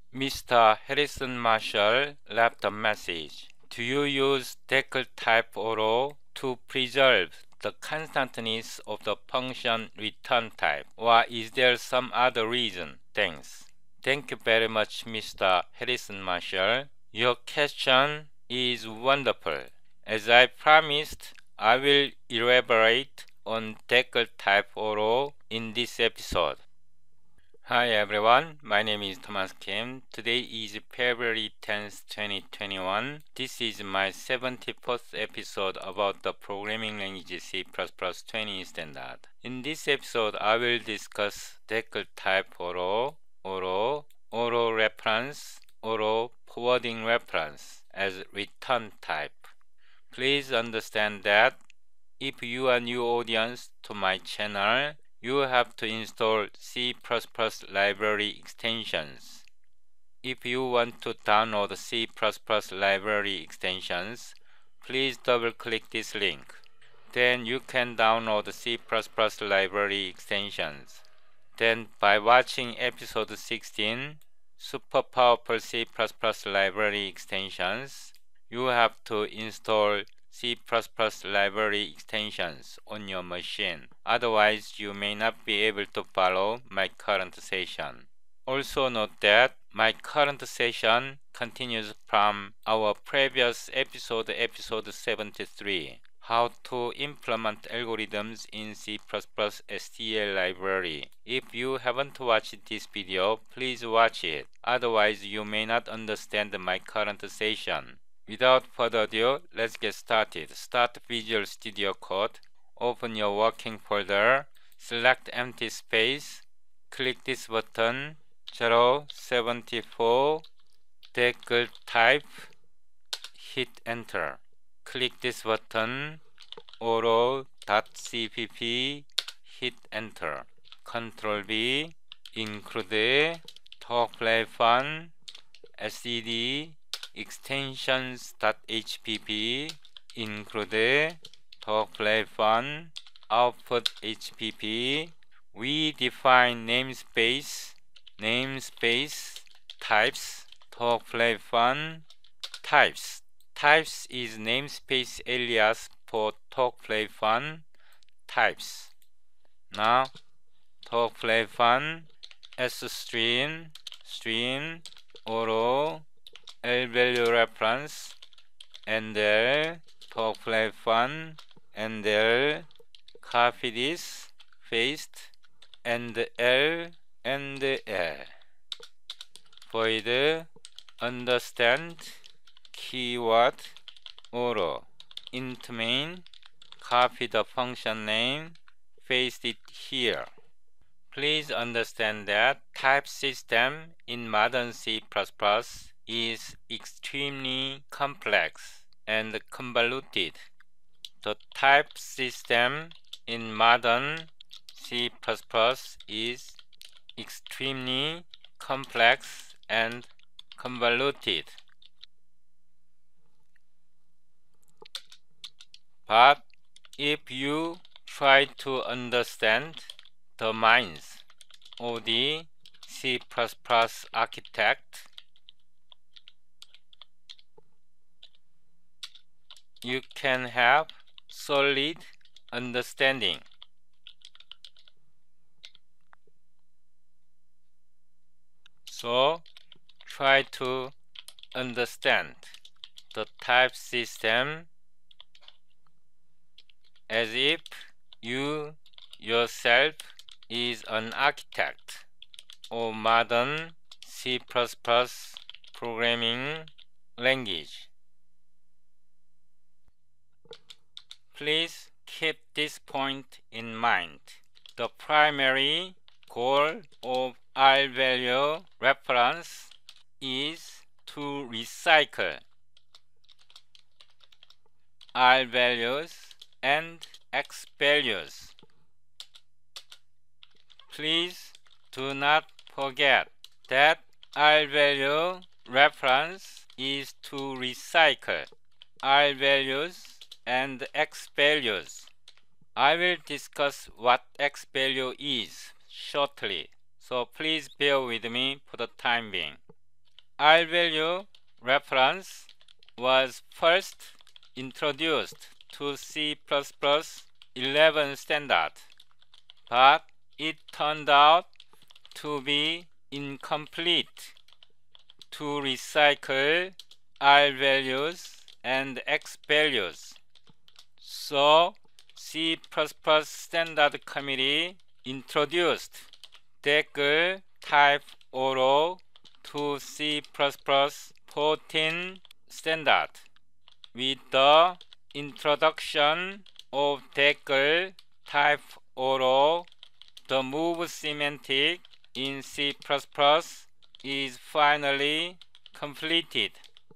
Mr. Harrison Marshall left a message. Do you use decal type arrow to preserve the constantness of the function return type, or is there some other reason? Thanks. Thank you very much, Mr. Harrison Marshall. Your question is wonderful. As I promised, I will elaborate on decal type arrow in this episode. Hi everyone, my name is Thomas Kim. Today is February 10th, 2021. This is my 74th episode about the programming language C++ 20 standard. In this episode, I will discuss decal type arrow reference, arrow forwarding reference as return type. Please understand that if you are new audience to my channel, you have to install C++ library extensions. If you want to download C++ library extensions, please double-click this link. Then you can download C++ library extensions. Then by watching episode 16, Super Powerful C++ library extensions, you have to install C++ library extensions on your machine. Otherwise, you may not be able to follow my current session. Also note that my current session continues from our previous episode 73, how to implement algorithms in C++ STL library. If you haven't watched this video, please watch it. Otherwise, you may not understand my current session. Without further ado, let's get started. Start Visual Studio Code. Open your working folder. Select empty space. Click this button. 074 decal type. Hit enter. Click this button. arrow.cpp. Hit enter. Ctrl V. Include talkplayfun. SED. extensions.hpp include talkplayfun output hpp. We define namespace types talkplayfun types. Types is namespace alias for talkplayfun types. Now talkplayfun string arrow L-value reference, and talkplayfun, and copy this, paste, and L, and L. Void understand keyword arrow. Int main, copy the function name, paste it here. Please understand that type system in modern C++ is extremely complex and convoluted. The type system in modern C++ is extremely complex and convoluted. But if you try to understand the minds of the C++ architect, you can have solid understanding. So try to understand the type system as if you yourself is an architect of modern C++ programming language. Please keep this point in mind. The primary goal of R-value reference is to recycle R values and X values. Please do not forget that R value reference is to recycle R values and X values. I will discuss what X value is shortly, so please bear with me for the time being. R-value reference was first introduced to C++ 11 standard, but it turned out to be incomplete to recycle R values and X values. So C++ Standard Committee introduced Deckel type ORO to C++ 14 standard. With the introduction of Deckel type ORO, the move semantic in C++ is finally completed.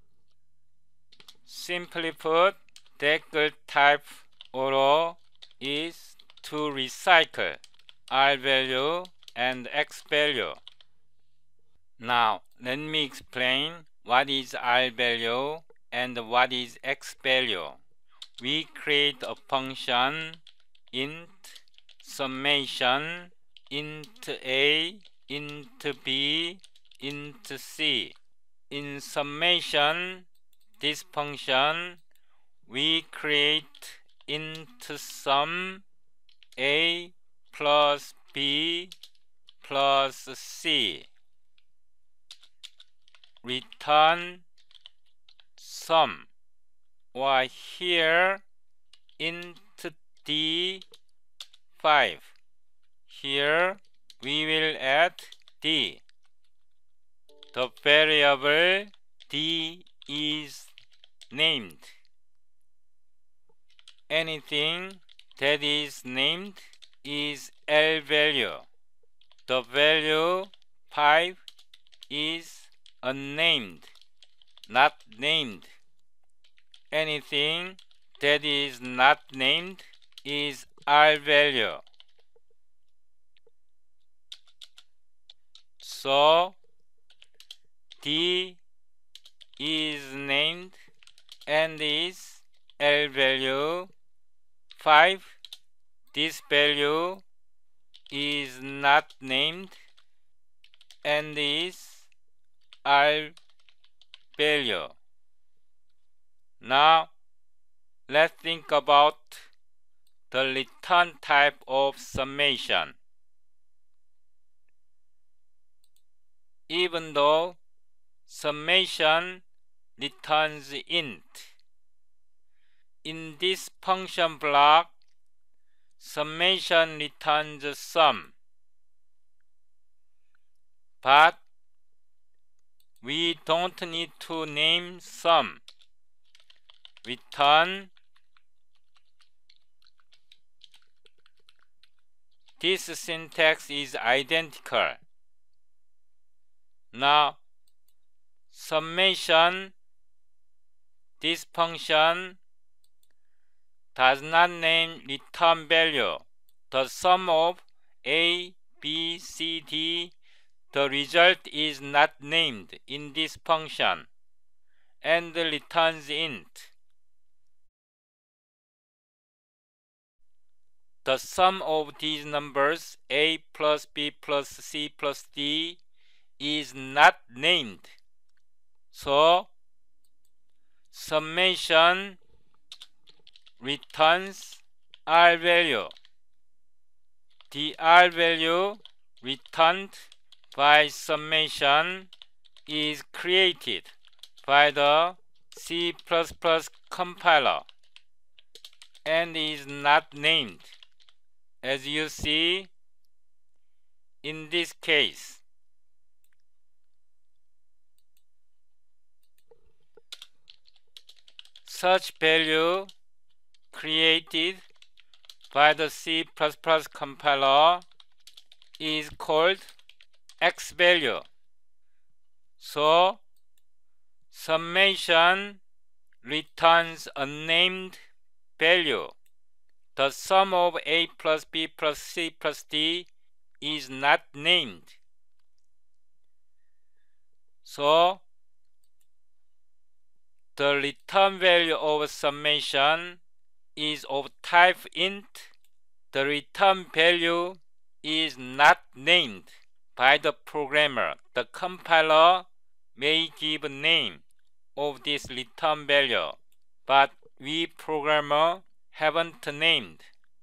Simply put, Deckel type ORO is to recycle R value and X value. Now, let me explain what is R value and what is X value. We create a function int summation int a int b int c. In summation, this function, we create int sum a plus b plus c. Return sum, or here int d5. Here we will add d. The variable d is named. Anything that is named is L value. The value 5 is unnamed, not named. Anything that is not named is R value. So D is named and is L value 5. This value is not named and is R value. Now let's think about the return type of summation. Even though summation returns int, in this function block, summation returns sum. But we don't need to name sum. Return this syntax is identical. Now, summation, this function does not name return value. The sum of A, B, C, D, the result is not named in this function and returns int. The sum of these numbers A plus B plus C plus D is not named. So summation returns R value. The R value returned by summation is created by the C++ compiler and is not named. As you see in this case, such value created by the C++ compiler is called X value. So summation returns unnamed value. The sum of A plus B plus C plus D is not named. So the return value of summation is of type int. The return value is not named by the programmer. The compiler may give name of this return value, but we programmer haven't named.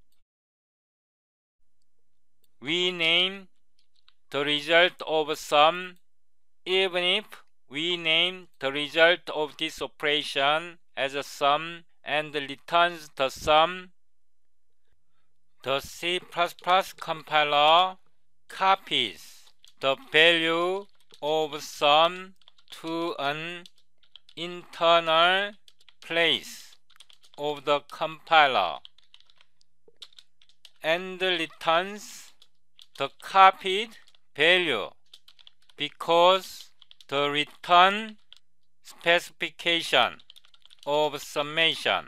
We name the result of sum even if we name the result of this operation as a sum and returns the sum. The C++ compiler copies the value of sum to an internal place of the compiler and returns the copied value because the return specification of summation.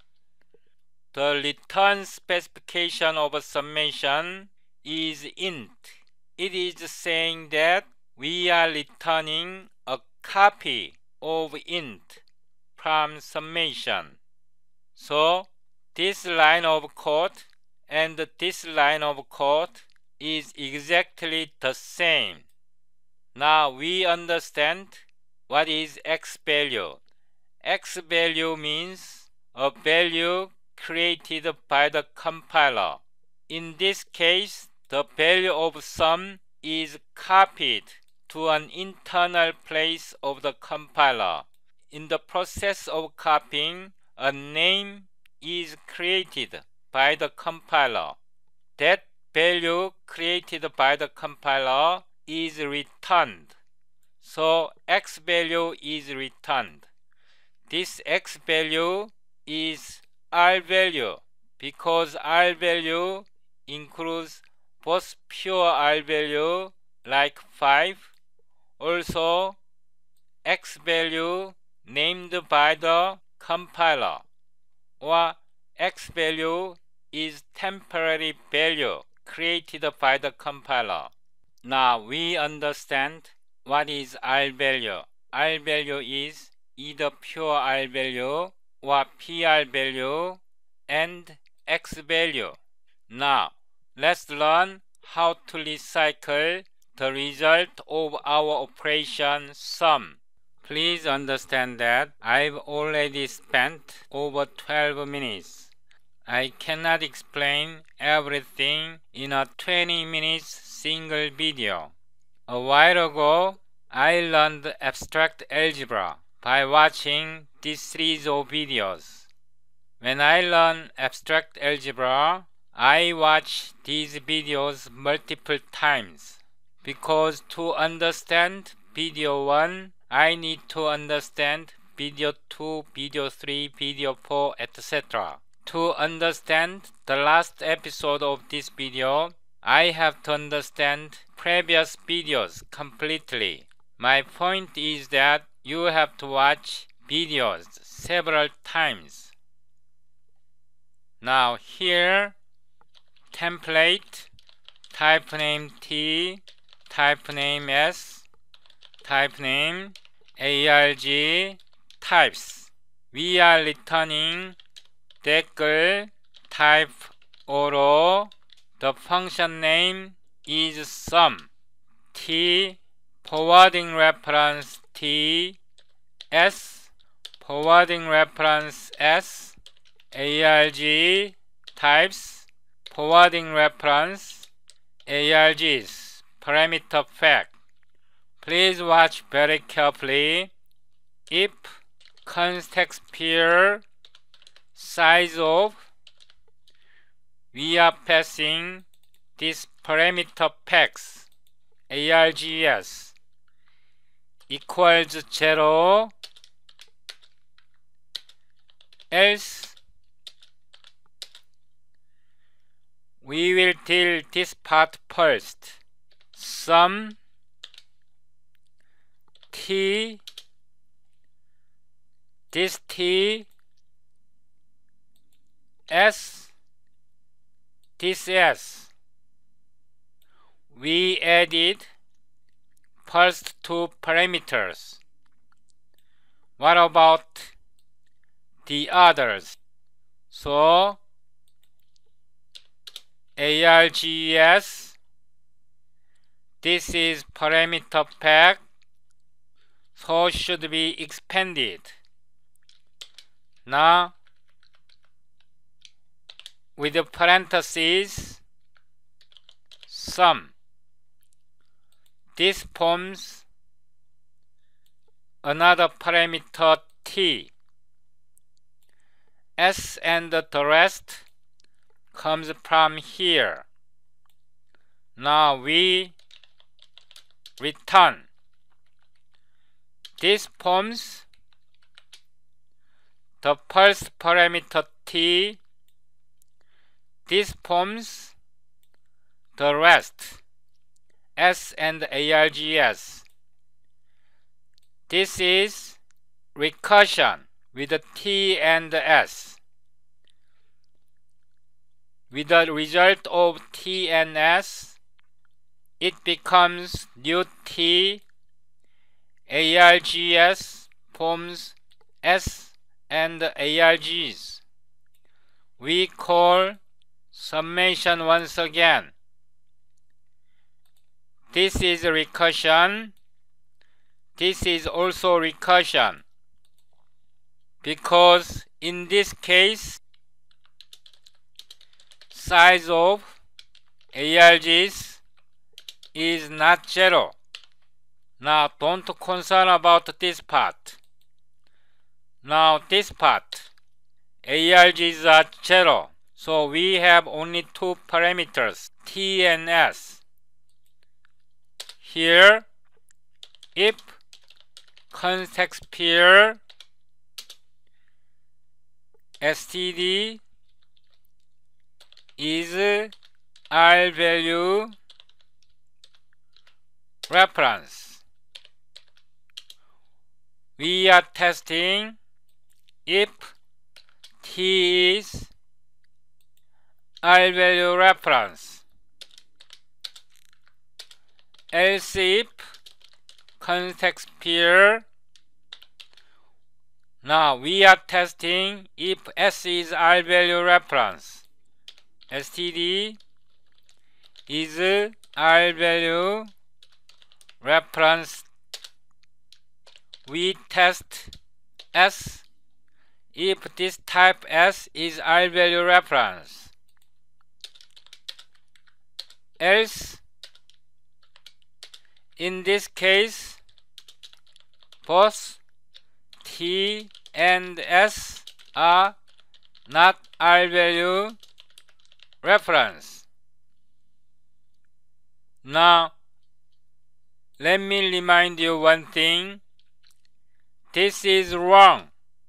The return specification of summation is int. It is saying that we are returning a copy of int from summation. So this line of code and this line of code is exactly the same. Now we understand what is x value. X value means a value created by the compiler. In this case, the value of sum is copied to an internal place of the compiler. In the process of copying, a name is created by the compiler. That value created by the compiler is returned. So x value is returned. This x value is R value because R value includes both pure R value like 5, also x value named by the compiler, or x value is temporary value created by the compiler. Now we understand what is R value. R value is either pure R value or PR value and X value. Now let's learn how to recycle the result of our operation sum. Please understand that I've already spent over 12 minutes. I cannot explain everything in a 20 minutes single video. A while ago, I learned abstract algebra by watching this series of videos. When I learn abstract algebra, I watch these videos multiple times because to understand video 1, I need to understand video 2, video 3, video 4, etc. To understand the last episode of this video, I have to understand previous videos completely. My point is that you have to watch videos several times. Now here, template, type name T, type name S, type name ARG, types. We are returning 댓글 type oro. The function name is sum. T forwarding reference T, S forwarding reference S, ARG types forwarding reference ARGs parameter fact. Please watch very carefully. If context pair size of, we are passing this parameter pax args equals 0, else we will deal this part first. Sum T, this T, S, this S. We added first two parameters. What about the others? So args, this is parameter pack, so should be expanded. Now, with the parentheses, sum. This forms another parameter t. S and the rest comes from here. Now we return. This forms the first parameter t. This forms the rest, S and args. This is recursion with t and s. With the result of t and s, it becomes new t, args forms s and args. We call summation once again. This is recursion. This is also recursion, because in this case, size of args is not 0. Now don't concern about this part. Now this part, args are 0. So we have only two parameters, t and s. Here, if context pair std is R value reference, we are testing if t is R value reference. Else if context pair. Now we are testing if S is R value reference. std is R value reference. We test S if this type S is R value reference. Else, in this case, both t and s are not R value reference. Now, let me remind you one thing. This is wrong.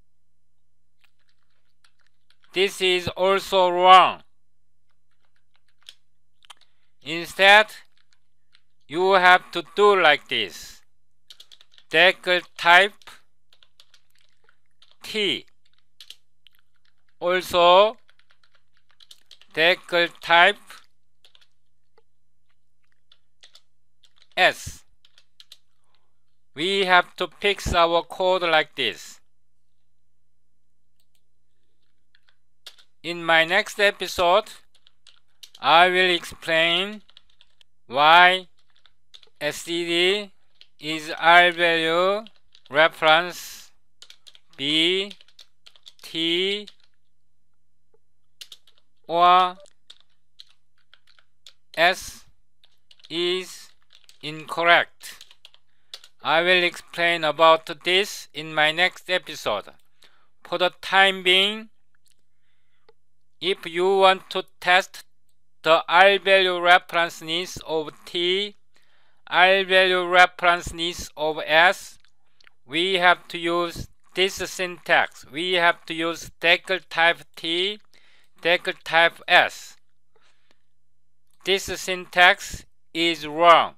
This is also wrong. Instead, you have to do like this. Decal type t. Also, decal type s. We have to fix our code like this. In my next episode, I will explain why std is R value reference b, t, or s is incorrect. I will explain about this in my next episode. For the time being, if you want to test the R value referenceness of t, R value referenceness of s, we have to use this syntax. We have to use decal type t, decal type s. This syntax is wrong.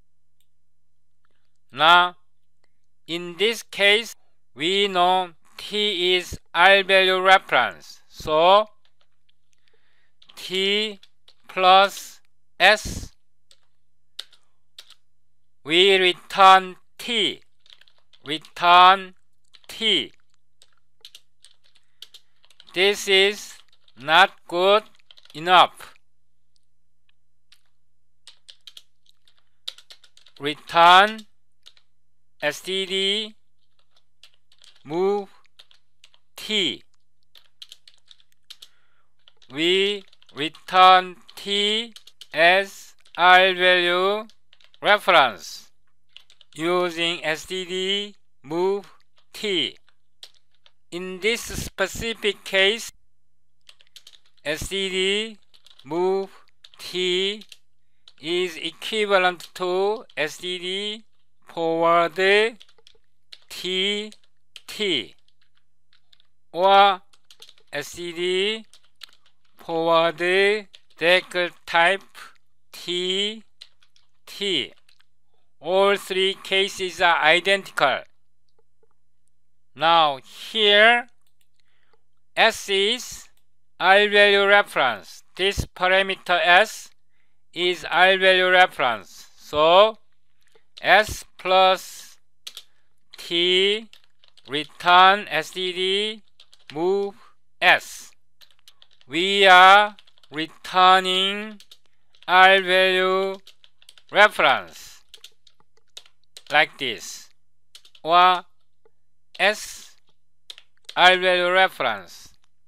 Now, in this case, we know t is R value reference. So, t plus s, we return t. Return t. This is not good enough. Return std move t. We return t as R value reference using std move t. In this specific case, std move t is equivalent to std forward t or std forward deck type t. All three cases are identical. Now here S is R value reference. This parameter S is R value reference. So S plus T return std move S. We are returning R value reference like this, or S R value reference.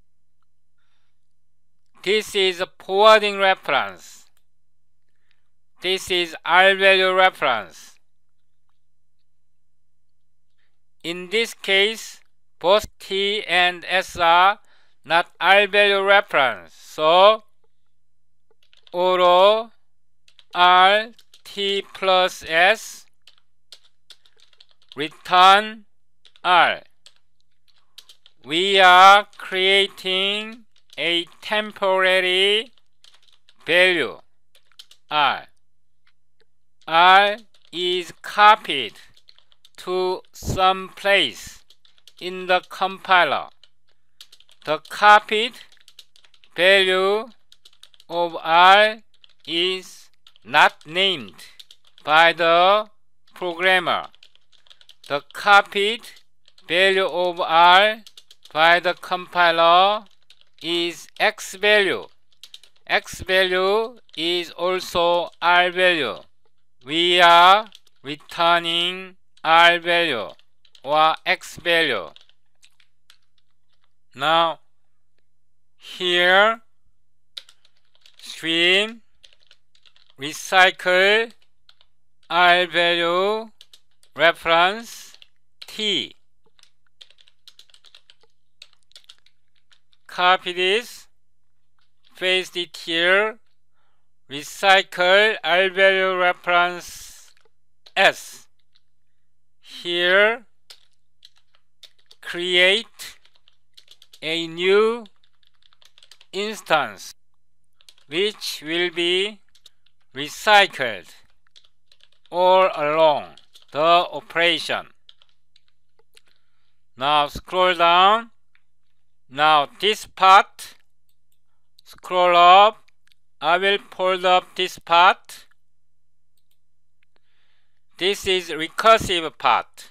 This is a forwarding reference. This is R value reference. In this case, both T and S are not R value reference, so auto R T plus S return R. We are creating a temporary value R. R is copied to some place in the compiler. The copied value of R is not named by the programmer. The copied value of R by the compiler is X value. X value is also R value. We are returning R value or X value. Now here stream recycle R value reference T. Copy this, paste it here, recycle R value reference S. Here create a new instance which will be recycled all along the operation. Now scroll down. Now this part, scroll up. I will fold up this part. This is recursive part.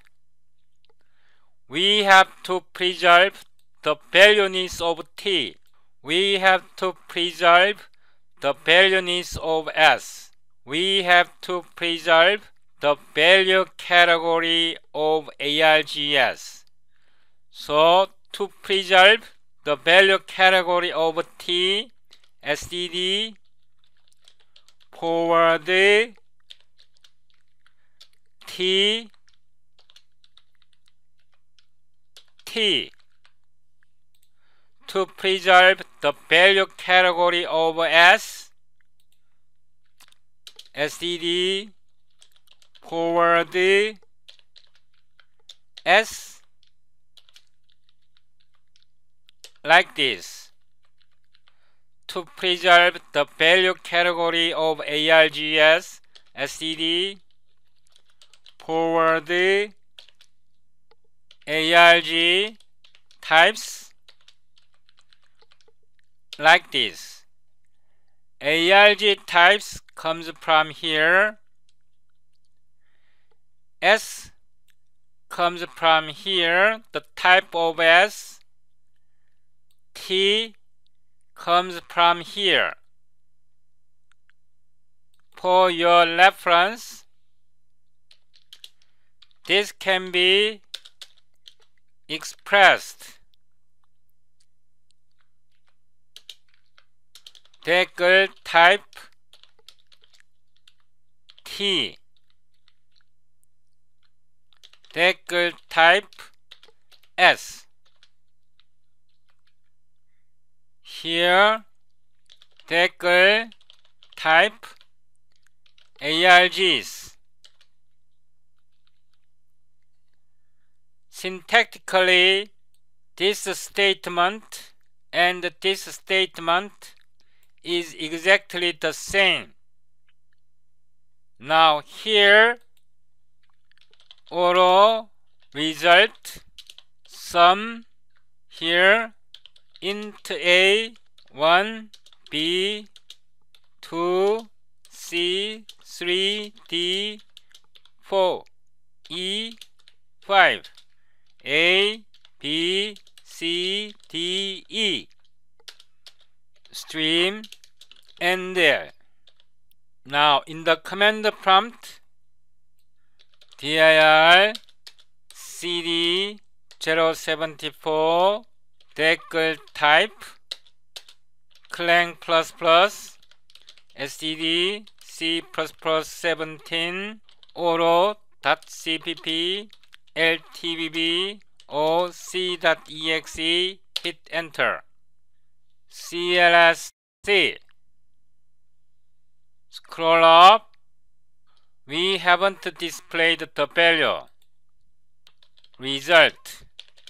We have to preserve the valueness of T. We have to preserve the valueness of S. We have to preserve the value category of ARGS. So to preserve the value category of T, std forward T. To preserve the value category of S, std forward S like this. To preserve the value category of ARGS, std forward ARG types like this. ARG types comes from here. S comes from here, the type of S. T comes from here. For your reference, this can be expressed 댓글 type T, 댓글 type S. Here 댓글 type ARGs. Syntactically, this statement and this statement is exactly the same. Now here, auto result sum here int a 1 b 2 c 3 d 4 e 5 a b c d e stream and there. Now in the command prompt, dir cd 074 댓글 type clang std c++ 17 auto.cpp ltbb or c.exe, hit enter. clsc. Scroll up. We haven't displayed the value. Result.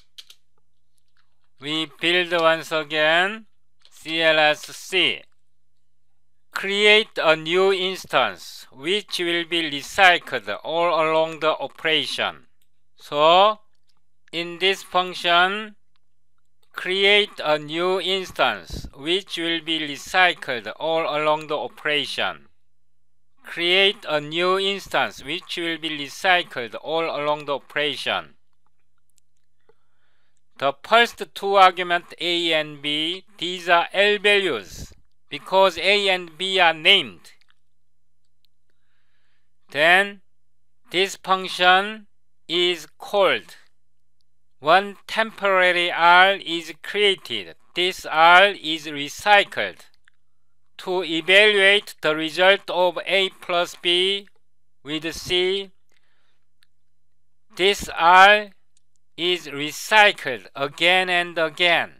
We build once again. clsc. Create a new instance which will be recycled all along the operation. So, in this function, create a new instance which will be recycled all along the operation. Create a new instance which will be recycled all along the operation. The first two arguments a and b, these are L values because a and b are named. Then this function is called. One temporary R is created. This R is recycled. To evaluate the result of a plus b with c, this R is recycled again and again.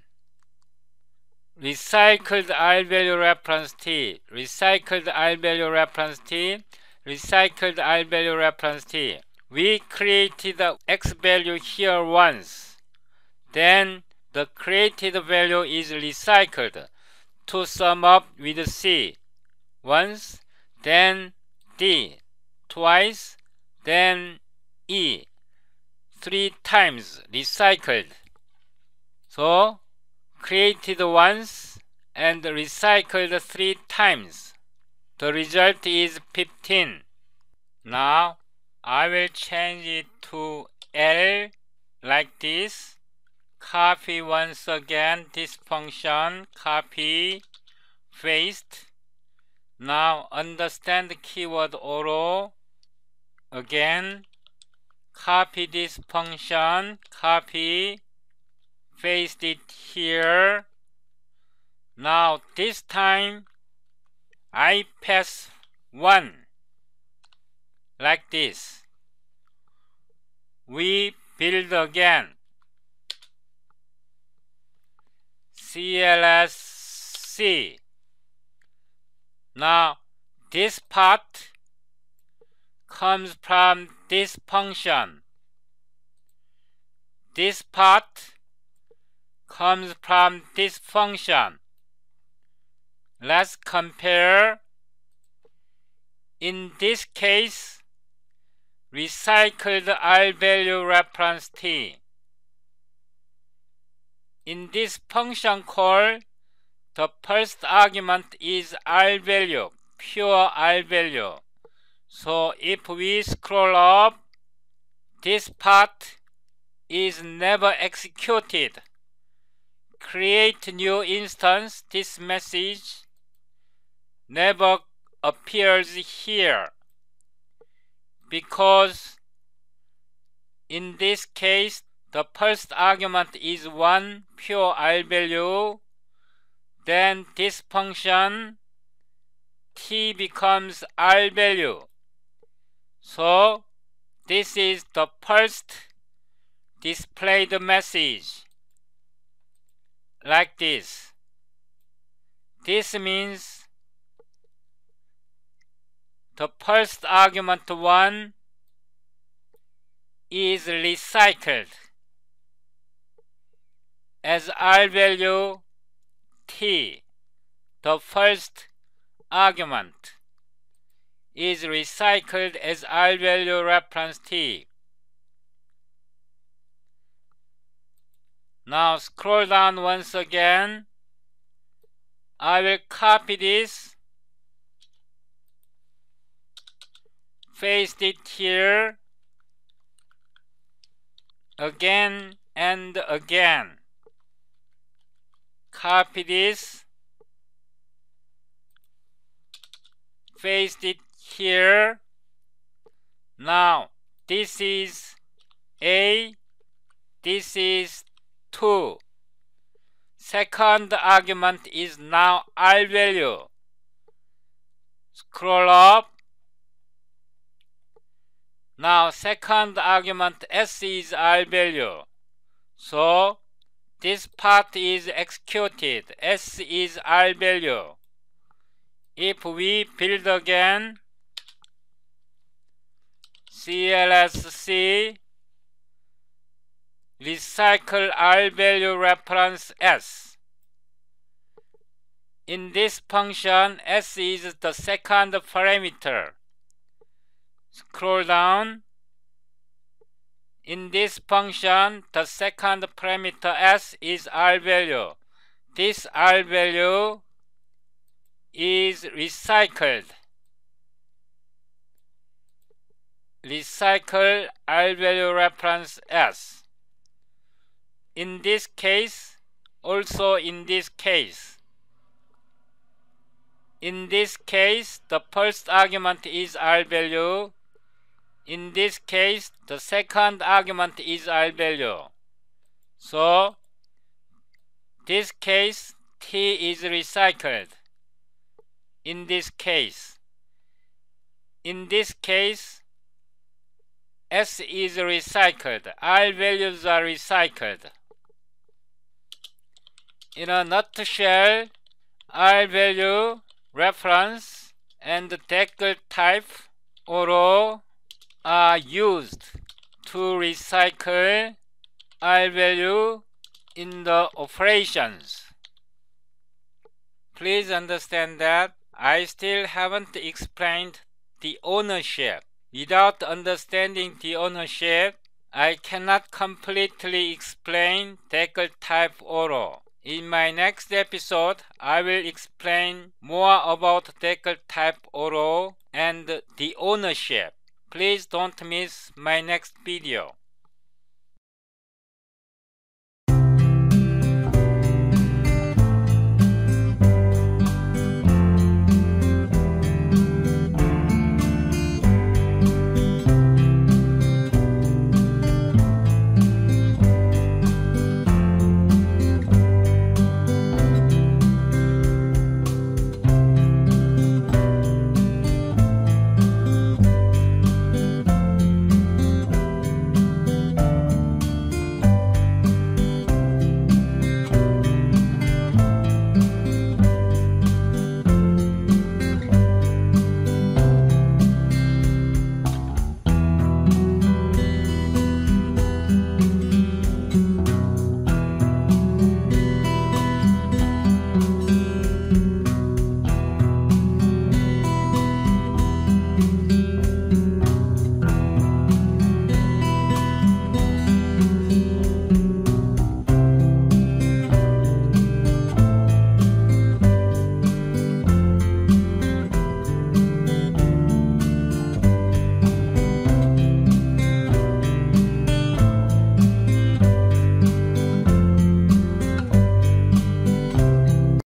Recycled R value reference T, recycled R value reference T, recycled R value reference T. We created the x value here once. Then the created value is recycled to sum up with C once, then D twice, then E 3 times recycled. So created once and recycled 3 times. The result is 15. Now I will change it to L like this. Copy once again this function, copy, paste. Now understand the keyword auto. Again, copy this function, copy, paste it here. Now this time I pass 1 like this. We build again. clsc. Now this part comes from this function. This part comes from this function. Let's compare. In this case, recycled R value reference T. In this function call, the first argument is R value, pure R value. So if we scroll up, this part is never executed. Create new instance, this message never appears here because In this case, the first argument is one pure R value. Then this function t becomes R value. So this is the first displayed message, like this. This means the first argument 1 is recycled as R value t. The first argument is recycled as R value reference t. Now scroll down once again. I will copy this, paste it here, again and again. Copy this, paste it here. Now this is A, this is 2. Second argument is now R value. Scroll up. Now second argument S is R value. So this part is executed. S is R value. If we build again, CLSC recycle R value reference S. In this function, S is the second parameter. Scroll down. In this function, the second parameter S is R value. This R value is recycled. Recycle R value reference S. In this case, also in this case. In this case, the first argument is R value. In this case, the second argument is R value. So, this case, T is recycled. In this case. In this case, S is recycled. R values are recycled. In a nutshell, R value, reference, and Deckel type arrow are used to recycle R value in the operations. Please understand that I still haven't explained the ownership. Without understanding the ownership, I cannot completely explain Deckel type arrow. In my next episode, I will explain more about Deckel type arrow and the ownership. Please don't miss my next video.